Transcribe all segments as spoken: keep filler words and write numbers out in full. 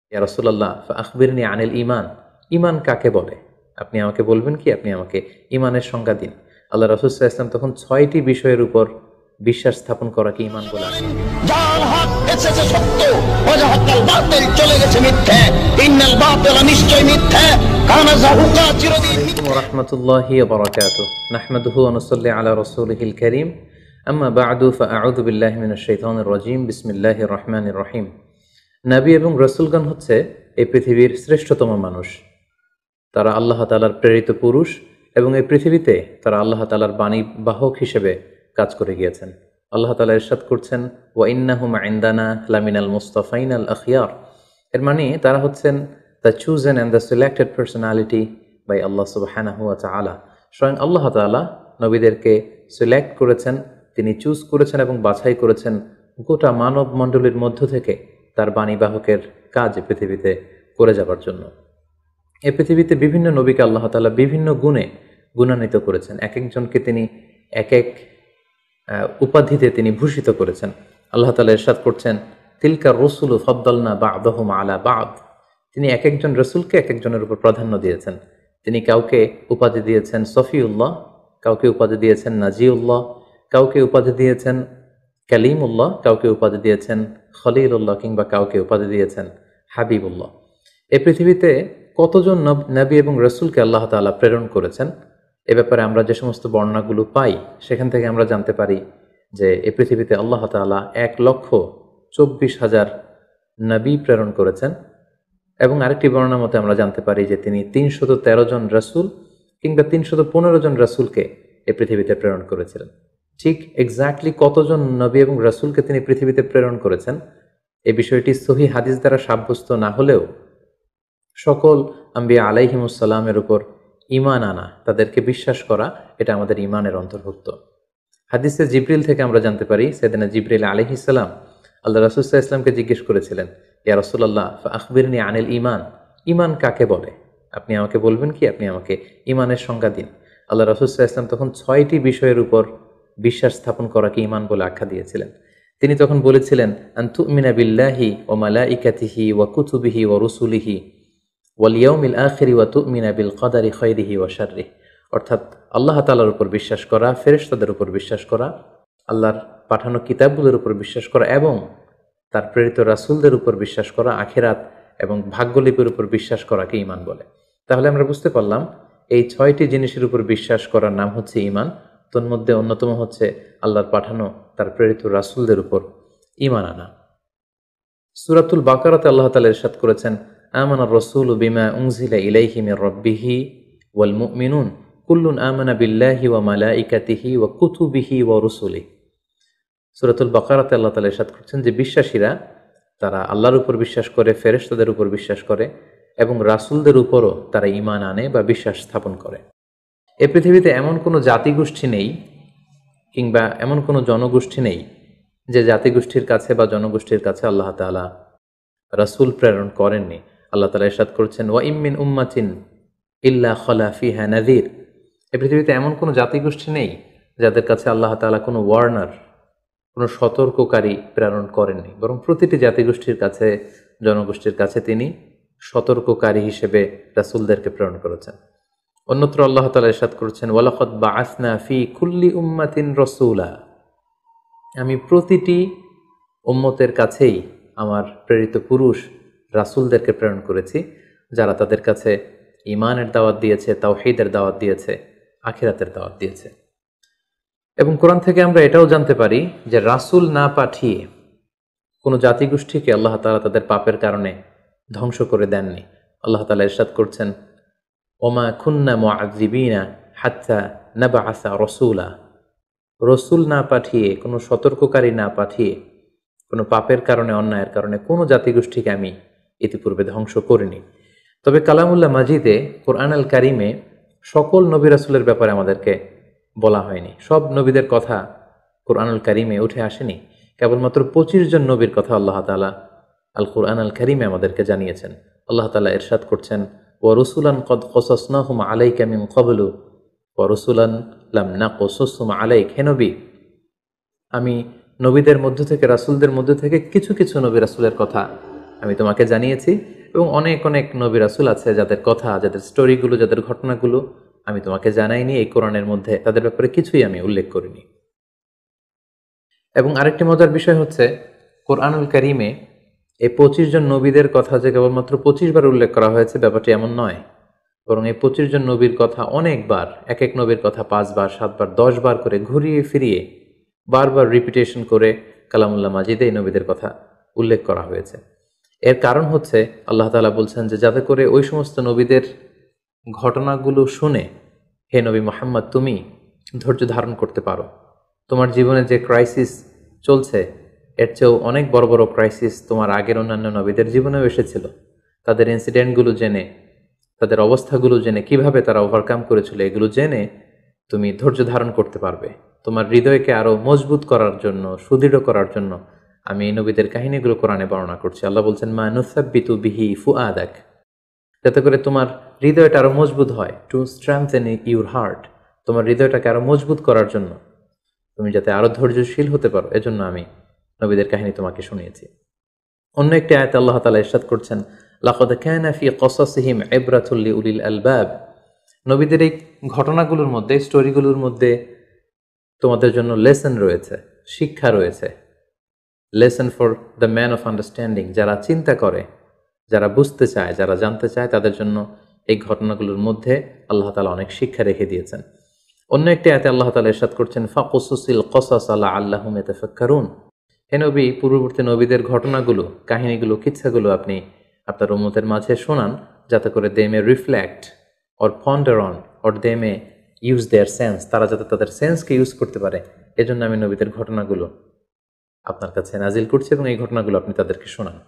ইয়া রাসূলুল্লাহ ফাআখবিরনি আনিল ঈমান, ঈমান কাকে বলে? আপনি আমাকে বলবেন কি? আপনি আমাকে ঈমানের সংজ্ঞা দিন। আল্লাহ রাসূল সাল্লাল্লাহু আলাইহি ওয়াসাল্লাম তখন ছয়টি বিষয়ের উপর বিশ্বাস স্থাপন করাকে ঈমান বলে আখ্যা দিয়েছেন। যার হক এসেছে সত্য, ওয়াজাহাকাল বাতিল চলে গেছে মিথ্যা, ইন্নাল বাতিলা নিশ্চয় মিথ্যা, কানা যাহুকা চিরদিন মিথ্যা। ওয়া রাহমাতুল্লাহি ওয়া বারাকাতুহু, নাহমাদুহু ওয়া নুসাল্লি আলা রাসূলিহিল কারীম, আম্মা বা'দু, ফাআউযু বিল্লাহি মিনাশ শাইতানির রাজীম, বিসমিল্লাহির রহমানির রহিম। নবী এবং রাসূলগণ হচ্ছে এই পৃথিবীর শ্রেষ্ঠতম মানুষ। তারা আল্লাহ তাআলার প্রেরিত পুরুষ এবং এই পৃথিবীতে তারা আল্লাহ তাআলার বাণী বাহক হিসেবে কাজ করে গিয়েছেন। আল্লাহ তাআলা ইরশাদ করছেন, ওয়া ইন্নাহুম ইনদানা লামিনাল মুস্তাফাইনাল আখিয়ার। এর মানে তারা হচ্ছেন the chosen and the selected personality by Allah সুবহানাহু ওয়া তাআলা। স্বয়ং আল্লাহ তাআলা নবীদেরকে সিলেক্ট করেছেন, তিনি চুজ করেছেন এবং বাছাই করেছেন গোটা মানব মণ্ডলীর মধ্য থেকে তার বাণীবাহকের কাজ পৃথিবীতে করে যাবার জন্য। এই পৃথিবীতে বিভিন্ন নবীকে আল্লাহ তাআলা বিভিন্ন গুণে গুণান্বিত করেছেন, এক একজনকে তিনি এক এক উপাধিতে তিনি ভূষিত করেছেন। আল্লাহ তাআলা ইরশাদ করছেন, তিলকা রসুলু ফাদ্দালনা বা'দাহুম আলা বা'দ। তিনি এক একজন রসুলকে এক একজনের উপর প্রাধান্য দিয়েছেন। তিনি কাউকে উপাধি দিয়েছেন সফিউল্লাহ, কাউকে উপাধি দিয়েছেন নাজিউল্লাহ, কাউকে উপাধি দিয়েছেন কালিমুল্লাহ, কাউকে উপাধি দিয়েছেন খলিলুল্লাহ, কিংবা কাউকে উপাধি দিয়েছেন হাবিবুল্লাহ। এই পৃথিবীতে কতজন নবী এবং রসুলকে আল্লাহ তাআলা প্রেরণ করেছেন, এ ব্যাপারে আমরা যে সমস্ত বর্ণনাগুলো পাই সেখান থেকে আমরা জানতে পারি যে এই পৃথিবীতে আল্লাহ তাআলা এক লক্ষ চব্বিশ হাজার নবী প্রেরণ করেছেন, এবং আরেকটি বর্ণনা মতে আমরা জানতে পারি যে তিনি তিনশত তেরো জন রসুল কিংবা তিনশত পনেরো জন রসুলকে এই পৃথিবীতে প্রেরণ করেছিলেন। ঠিক এক্স্যাক্টলি কতজন নবী এবং রসুলকে তিনি পৃথিবীতে প্রেরণ করেছেন এই বিষয়টি সহিহ হাদিস দ্বারা সাব্যস্ত না হলেও সকল আম্বিয়া আলাইহিমুসসালামের উপর ঈমান আনা, তাদেরকে বিশ্বাস করা, এটা আমাদের ঈমানের অন্তর্ভুক্ত। হাদিসে জিবরিল থেকে আমরা জানতে পারি সাইয়েদনা জিবরিল আলাইহিস সালাম আল্লাহ রাসূল সাল্লাল্লাহু আলাইহি ওয়াসাল্লামকে জিজ্ঞেস করেছিলেন, ইয়া রাসূলুল্লাহ ফাআখবিরনি আনিল ঈমান, ঈমান কাকে বলে? আপনি আমাকে বলবেন কি? আপনি আমাকে ঈমানের সংজ্ঞা দিন। আল্লাহ রাসূল সাল্লাল্লাহু আলাইহি ওয়াসাল্লাম তখন ছয়টি বিষয়ের উপর বিশ্বাস স্থাপন করাকে ঈমান বলে আখ্যা দিয়েছিলেন। তিনি তখন বলেছিলেন, আন তুমিনা বিল্লাহি ওয়া মালাইকাতিহি ওয়া কুতুবিহি ওয়া রুসুলিহি ওয়াল ইয়াউমিল আখিরি ওয়া তুমিনা বিল কদারি খাইরিহি ওয়া শাররিহি। অর্থাৎ আল্লাহ তাআলার উপর বিশ্বাস করা, ফেরেশতাদের উপর বিশ্বাস করা, আল্লাহর পাঠানো কিতাবগুলোর উপর বিশ্বাস করা এবং তার প্রেরিত রাসূলদের উপর বিশ্বাস করা, আখিরাত এবং ভাগ্যলিপির উপর বিশ্বাস করাকে ঈমান বলে। তাহলে আমরা বুঝতে পারলাম এই ছয়টি জিনিসের উপর বিশ্বাস করার নাম হচ্ছে ঈমান। তন্মধ্যে অন্যতম হচ্ছে আল্লাহর পাঠানো তার প্রেরিত রাসূলদের উপর ঈমান আনা। সূরাতুল বাকারাতে আল্লাহ তাআলা ইরশাদ করেছেন, আমানার রাসূলু বিমা উনজিলা ইলাইহি মির রাব্বিহি ওয়াল মুমিনুন কুল্লুন আমানা বিল্লাহি ওয়া মালাইকাতিহি ওয়া কুতুবিহি ওয়া রুসুলিহি। সূরাতুল বাকারাতে আল্লাহ তাআলা ইরশাদ করছেন যে বিশ্বাসীরা তারা আল্লাহর উপর বিশ্বাস করে, ফেরেশতাদের উপর বিশ্বাস করে এবং রাসূলদের উপরও তারা ঈমান আনে বা বিশ্বাস স্থাপন করে। এই পৃথিবীতে এমন কোনো জাতিগোষ্ঠী নেই কিংবা এমন কোনো জনগোষ্ঠী নেই যে জাতিগোষ্ঠীর কাছে বা জনগোষ্ঠীর কাছে আল্লাহ তাআলা রাসূল প্রেরণ করেননি। আল্লাহ তাআলা ইরশাদ করেছেন, ওয়া ইম মিন উম্মাতিন ইল্লা খালা ফিহা নাযীর। এই পৃথিবীতে এমন কোনো জাতিগোষ্ঠী নেই যাদের কাছে আল্লাহ তাআলা কোনো ওয়ার্নার, কোনো সতর্ককারী প্রেরণ করেননি, বরং প্রতিটি জাতিগোষ্ঠীর কাছে, জনগোষ্ঠীর কাছে তিনি সতর্ককারী হিসেবে রাসূলদেরকে প্রেরণ করেছেন। অন্যত্র আল্লাহ তাআলা ইরশাদ করেছেন, ওয়ালাকাদ বাআসনা ফি কুল্লি উম্মাতিন রাসূলা। আমি প্রতিটি উম্মতের কাছেই আমার প্রেরিত পুরুষ রাসূলদেরকে প্রেরণ করেছি, যারা তাদের কাছে ঈমানের দাওয়াত দিয়েছে, তাওহীদের দাওয়াত দিয়েছে, আখিরাতের দাওয়াত দিয়েছে। এবং কোরআন থেকে আমরা এটাও জানতে পারি যে রাসূল না পাঠিয়ে কোনো জাতিগোষ্ঠীকে আল্লাহ তাআলা তাদের পাপের কারণে ধ্বংস করে দেননি। আল্লাহ তাআলা ইরশাদ করছেন, ওমা কুন্না মুআযিবিনা হাত্তা নাবআসা রাসূলা। রসুল না পাঠিয়ে, কোনো সতর্ককারী না পাঠিয়ে, কোনো পাপের কারণে, অন্যায়ের কারণে কোনো জাতিগোষ্ঠীকে আমি ইতিপূর্বে ধ্বংস করিনি। তবে কালামুল্লাহ মাজিদে, কোরআন আল কারিমে সকল নবী রাসূলের ব্যাপারে আমাদেরকে বলা হয়নি। সব নবীদের কথা কোরআনুল কারিমে উঠে আসেনি। কেবলমাত্র পঁচিশ জন নবীর কথা আল্লাহ তাআলা আল কোরআন আল কারিমে আমাদেরকে জানিয়েছেন। আল্লাহ তাআলা ইরশাদ করছেন, ওয়া রুসুলান কদ কসাসনাহুম আলাইকা মিন ক্বাবলু ওয়া রুসুলান লাম নাকসুসহুম আলাইক। হে নবী, আমি নবীদের মধ্য থেকে, রাসূলদের মধ্য থেকে কিছু কিছু নবী রাসূলের কথা আমি তোমাকে জানিয়েছি, এবং অনেক অনেক নবী রাসূল আছে যাদের কথা, যাদের স্টোরিগুলো, যাদের ঘটনাগুলো আমি তোমাকে জানাইনি এই কোরআনের মধ্যে, তাদের ব্যাপারে কিছুই আমি উল্লেখ করিনি। এবং আরেকটি মজার বিষয় হচ্ছে, কোরআনুল কারীমে এই পঁচিশ জন নবীদের কথা যে কেবলমাত্র পঁচিশ বার উল্লেখ করা হয়েছে ব্যাপারটি এমন নয়, বরং এই পঁচিশ জন নবীর কথা অনেকবার, এক এক নবীর কথা পাঁচবার, সাতবার, দশ বার করে ঘুরিয়ে ফিরিয়ে বারবার রিপিটেশন করে কালামুল্লাহ মাজিদে এই নবীদের কথা উল্লেখ করা হয়েছে। এর কারণ হচ্ছে আল্লাহ তাআলা বলছেন যে যাতে করে ওই সমস্ত নবীদের ঘটনাগুলো শুনে হে নবী মুহাম্মদ তুমি ধৈর্য ধারণ করতে পারো। তোমার জীবনে যে ক্রাইসিস চলছে এর চেয়েও অনেক বড় বড় ক্রাইসিস তোমার আগের অন্যান্য নবীদের জীবনেও এসেছিল। তাদের ইনসিডেন্টগুলো জেনে, তাদের অবস্থাগুলো জেনে, কিভাবে তারা ওভারকাম করেছিল এগুলো জেনে তুমি ধৈর্য ধারণ করতে পারবে। তোমার হৃদয়কে আরো মজবুত করার জন্য, সুদৃঢ় করার জন্য আমি এই নবীদের কাহিনীগুলো কোরআনে বর্ণনা করছি। আল্লাহ বলছেন মা নুসাব্বিতু বিহি ফুআদাক, যাতে করে তোমার হৃদয়টা আরো মজবুত হয়, টু স্ট্রেংথেন ইউর হার্ট, তোমার হৃদয়টাকে আরো মজবুত করার জন্য, তুমি যাতে আরো ধৈর্যশীল হতে পারো, এজন্য আমি নবীদের কাহিনী তোমাকে শুনিয়েছি। অন্য একটি আয়াতে আল্লাহ তাআলা ইরশাদ করছেন লাকাদ কানা ফি কসাসিহিম ইবরাতুল লিউলিল আলবাব, নবীদের এই ঘটনাগুলোর মধ্যে, স্টোরিগুলোর মধ্যে তোমাদের জন্য লেসন রয়েছে, শিক্ষা রয়েছে। Lesson for the man of understanding, যারা চিন্তা করে, যারা বুঝতে চায়, যারা জানতে চায়, তাদের জন্য এই ঘটনাগুলোর মধ্যে আল্লাহ তাআলা অনেক শিক্ষা রেখে দিয়েছেন। অন্য একটি আয়াতে আল্লাহ তাআলা ইরশাদ করছেন ফাকুসুসিল কসাস লাআল্লাহুম ইয়াতাফাক্কারুন, হে নবী পূর্ববর্তী নবীদের ঘটনাগুলো, কাহিনীগুলো, কিচ্ছাগুলো আপনি আপনার উম্মতের মাঝে শোনান, যাতে করে they may reflect or ponder on or they may use their sense, তারা যাতে তাদের সেন্সকে ইউজ করতে পারে, এজন্য আমি নবীদের ঘটনাগুলো আপনার কাছে নাজিল করছি এবং এই ঘটনাগুলো আপনি তাদেরকে শোনান।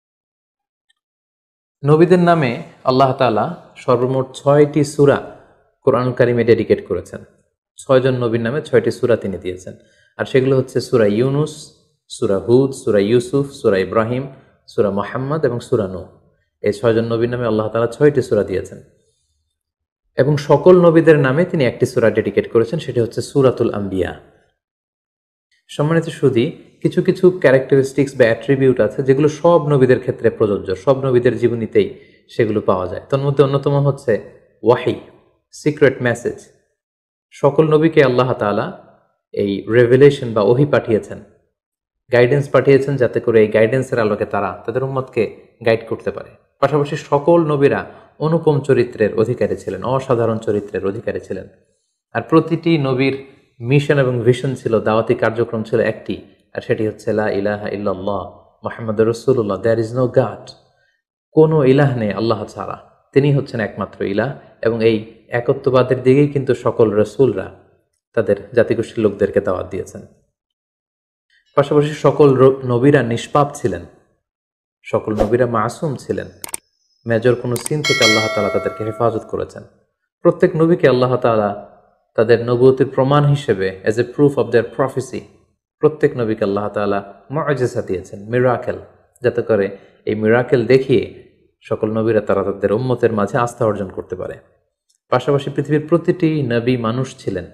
নবীদের নামে আল্লাহ তাআলা সর্বমোট ছয়টি সূরা কোরআন কারিমে ডেডিকেট করেছেন। ছয়জন নবীর নামে ছয়টি সূরা তিনি দিয়েছেন, আর সেগুলো হচ্ছে সূরা ইউনুস, সূরা হুদ, সূরা ইউসুফ, সূরা ইব্রাহিম, সূরা মুহাম্মদ এবং সূরা নূহ। এই ছয়জন নবীর নামে আল্লাহ তাআলা ছয়টি সূরা দিয়েছেন এবং সকল নবীদের নামে তিনি একটি সূরা ডেডিকেট করেছেন, সেটি হচ্ছে সূরাতুল আম্বিয়া। সম্মানিত সুধী, কিছু কিছু ক্যারেক্টারিস্টিক্স বা অ্যাট্রিবিউট আছে যেগুলো সব নবীদের ক্ষেত্রে প্রযোজ্য, সব নবীদের জীবনীতেই সেগুলো পাওয়া যায়। তার মধ্যে অন্যতম হচ্ছে ওয়াহি, সিক্রেট মেসেজ। সকল নবীকে আল্লাহ তাআলা এই রেভেলেশন বা ওহী পাঠিয়েছেন, গাইডেন্স পাঠিয়েছেন, যাতে করে এই গাইডেন্সের আলোকে তারা তাদের উম্মতকে গাইড করতে পারে। পাশাপাশি সকল নবীরা অনুপম চরিত্রের অধিকারী ছিলেন, অসাধারণ চরিত্রের অধিকারী ছিলেন। আর প্রতিটি নবীর মিশন এবং ভিশন ছিল, দাওয়াতি কার্যক্রম ছিল একটি, আর সেটি হচ্ছে লা ইলাহা ইল্লাল্লাহ মুহাম্মাদুর রাসূলুল্লাহ, দেয়ার ইজ নো গড, কোনো ইলাহ নেই আল্লাহ ছাড়া, তিনি হচ্ছেন একমাত্র ইলাহ। এবং এই একত্ববাদের দিকেই কিন্তু সকল রাসূলরা তাদের জাতিগোষ্ঠীর লোকদেরকে দাওয়াত দিয়েছেন। পাশাপাশি সকল নবীরা নিষ্পাপ ছিলেন, সকল নবীরা মাসুম ছিলেন, মেজর কোনো সিন থেকে আল্লাহ তাআলা তাদেরকে হেফাজত করেছেন। প্রত্যেক নবীকে আল্লাহ তাআলা তাদের নবুয়তের প্রমাণ হিসেবে, as a proof of their prophecy, প্রত্যেক নবীকে আল্লাহ তাআলা মুআজিজা দিয়েছেন, মিরাকেল, যাতে করে এই মিরাকেল দেখিয়ে সকল নবীরা তারা তাদের উম্মতের মাঝে আস্থা অর্জন করতে পারে। পাশাপাশি পৃথিবীর প্রতিটি নবী মানুষ ছিলেন,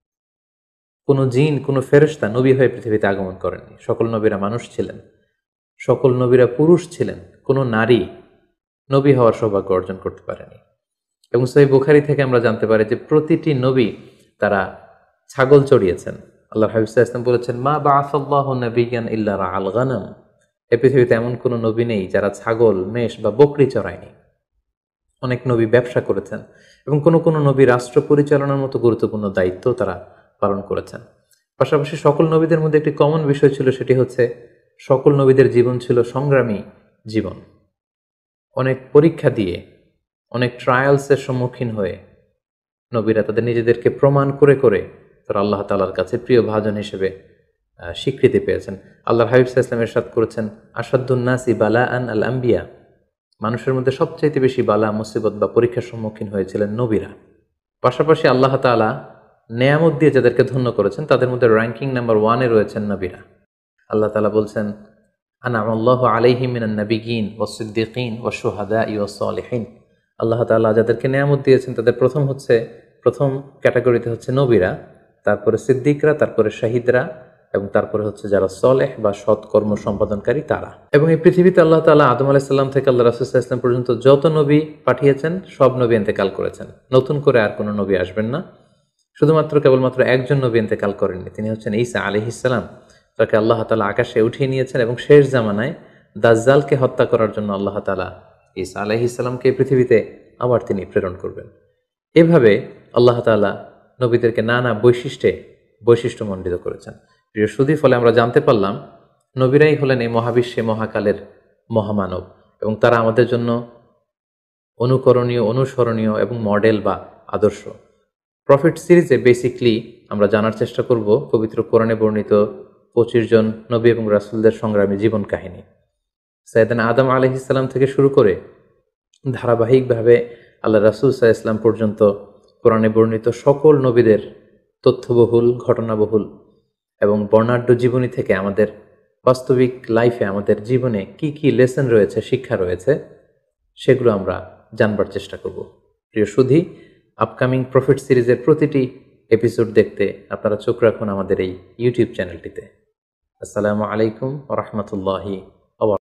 কোনো জিন, কোনো ফেরেশতা নবী হয়ে পৃথিবীতে আগমন করেননি। সকল নবীরা মানুষ ছিলেন, সকল নবীরা পুরুষ ছিলেন, কোনো নারী নবী হওয়ার সৌভাগ্য অর্জন করতে পারেনি। এবং সহিহ বুখারী থেকে আমরা জানতে পারি যে প্রতিটি নবী তারা ছাগল চড়িয়েছেন। আল্লাহর হাবিব সাল্লাল্লাহু আলাইহি ওয়াসাল্লাম বলেছেন মা বাআসাল্লাহু নাবিয়্যান ইল্লা রাআল গানাম, এই পৃথিবীতে এমন কোনো নবী নেই যারা ছাগল, মেষ বা বকরি চড়ায়নি। অনেক নবী ব্যবসা করেছেন এবং কোনো কোনো নবী রাষ্ট্র পরিচালনার মতো গুরুত্বপূর্ণ দায়িত্ব তারা পালন করেছেন। পাশাপাশি সকল নবীদের মধ্যে একটি কমন বিষয় ছিল, সেটি হচ্ছে সকল নবীদের জীবন ছিল সংগ্রামী জীবন। অনেক পরীক্ষা দিয়ে, অনেক ট্রায়ালসের সম্মুখীন হয়ে নবীরা তাদের নিজেদেরকে প্রমাণ করে করে তারা আল্লাহ তাআলার কাছে প্রিয় ভাজন হিসেবে স্বীকৃতি পেয়েছেন। আল্লাহর হাবিব সাল্লাল্লাহু আলাইহি ওয়াসাল্লাম ইরশাদ করেছেন আশাদ্দুন নাসি বালাআন আল আম্বিয়া, মানুষের মধ্যে সবচাইতে বেশি বালা, মুসিবত বা পরীক্ষার সম্মুখীন হয়েছিলেন নবীরা। পাশাপাশি আল্লাহ তাআলা নেয়ামত দিয়ে যাদেরকে ধন্য করেছেন তাদের মধ্যে র্যাঙ্কিং নাম্বার ওয়ানে রয়েছেন নবীরা। আল্লাহ তাআলা বলছেন আনআমাল্লাহু আলাইহিম মিনান নাবিয়্যিন ওয়াস সিদ্দীকিন ওয়াশ শুহাদাই ওয়াস সালিহিন, আল্লাহ তাআলা যাদেরকে নেয়ামত দিয়েছেন তাদের প্রথম হচ্ছে প্রথম ক্যাটাগরিতে হচ্ছে নবীরা, তারপরে সিদ্দিকরা, তারপরে শাহিদরা এবং তারপরে হচ্ছে যারা সলেহ বা সৎ কর্ম সম্পাদনকারী তারা। এবং এই পৃথিবীতে আল্লাহ তাআলা আদম আলাইহিস সালাম থেকে আল্লাহ রাসূল সাল্লাল্লাহু আলাইহি ওয়াসাল্লাম পর্যন্ত যত নবী পাঠিয়েছেন সব নবী ইন্তেকাল করেছেন, নতুন করে আর কোনো নবী আসবেন না। শুধুমাত্র কেবলমাত্র একজন নবী ইন্তেকাল করেননি, তিনি হচ্ছেন ঈসা আলাইহিস সালাম। তাকে আল্লাহ তাআলা আকাশে উঠিয়ে নিয়েছেন এবং শেষ জামানায় দাজ্জালকে হত্যা করার জন্য আল্লাহ তাআলা ঈসা আলাইহিস সালামকে পৃথিবীতে আবার তিনি প্রেরণ করবেন। এভাবে আল্লাহ তাআলা নবীদেরকে নানা বৈশিষ্ট্যে বৈশিষ্ট্যমণ্ডিত করেছেন। প্রিয় সুধী, ফলে আমরা জানতে পারলাম নবীরাই হলেন এই মহাবিশ্বে মহাকালের মহামানব এবং তারা আমাদের জন্য অনুকরণীয়, অনুসরণীয় এবং মডেল বা আদর্শ। প্রফেট সিরিজে বেসিকলি আমরা জানার চেষ্টা করব পবিত্র কোরআনে বর্ণিত পঁচিশ জন নবী এবং রাসূলদের সংগ্রামী জীবন কাহিনী। সাইয়েদনা আদম আলাইহিস সালাম থেকে শুরু করে ধারাবাহিকভাবে আল্লাহ রাসূল সাল্লাল্লাহু আলাইহি ওয়াসাল্লাম পর্যন্ত কোরআনে বর্ণিত সকল নবীদের তথ্যবহুল, ঘটনাবহুল এবং বর্ণাঢ্য জীবনী থেকে আমাদের বাস্তবিক লাইফে, আমাদের জীবনে কি কি লেসন রয়েছে, শিক্ষা রয়েছে, সেগুলো আমরা জানবার চেষ্টা করব। প্রিয় সুধী, আপকামিং প্রফেট সিরিজের প্রতিটি এপিসোড দেখতে আপনারা চোখ রাখুন আমাদের এই ইউটিউব চ্যানেলটিতে। আসসালামু আলাইকুম ওয়া রাহমাতুল্লাহি